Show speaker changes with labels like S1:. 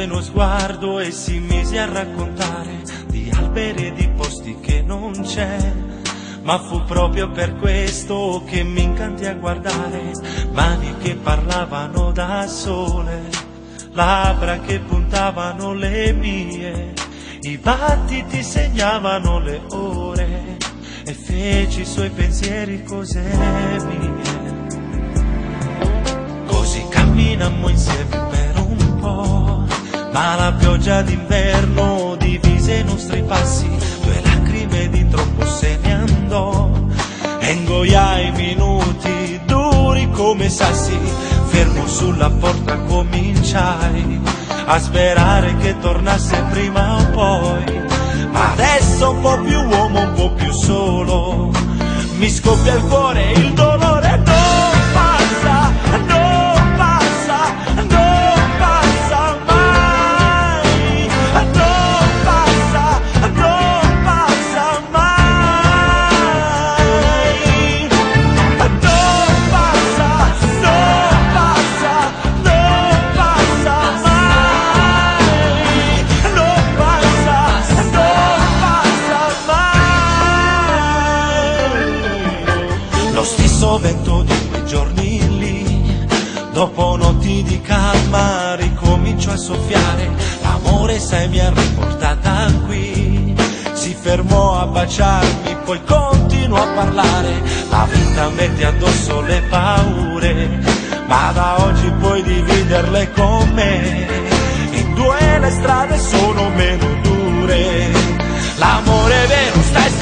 S1: uno sguardo e si mise a raccontare di alberi e di posti che non c'è. Ma fu proprio per questo che mi incantai a guardare mani che parlavano da sole, labbra che puntavano le mie, i battiti segnavano le ore e feci i suoi pensieri cose mie. Così camminammo insieme per un po', ma la pioggia d'inverno divise i nostri passi, due lacrime di troppo se ne andò e ingoiai minuti duri come sassi. Fermo sulla porta cominciai a sperare che tornasse prima o poi, ma adesso un po' più uomo, un po' più solo, mi scoppia il cuore, il dolore non passa, non passa, non passa mai, non passa, non passa mai, non passa, non passa, non passa mai, non passa, non passa mai. Lo stesso vento di quei giorni lì, dopo notti di calma ricominciò a soffiare, l'amore sai mi ha riportata qui, si fermò a baciarmi poi continuò a parlare, la vita mette addosso le paure, ma da oggi puoi dividerle con me, in due le strade sono meno dure, l'amore vero sta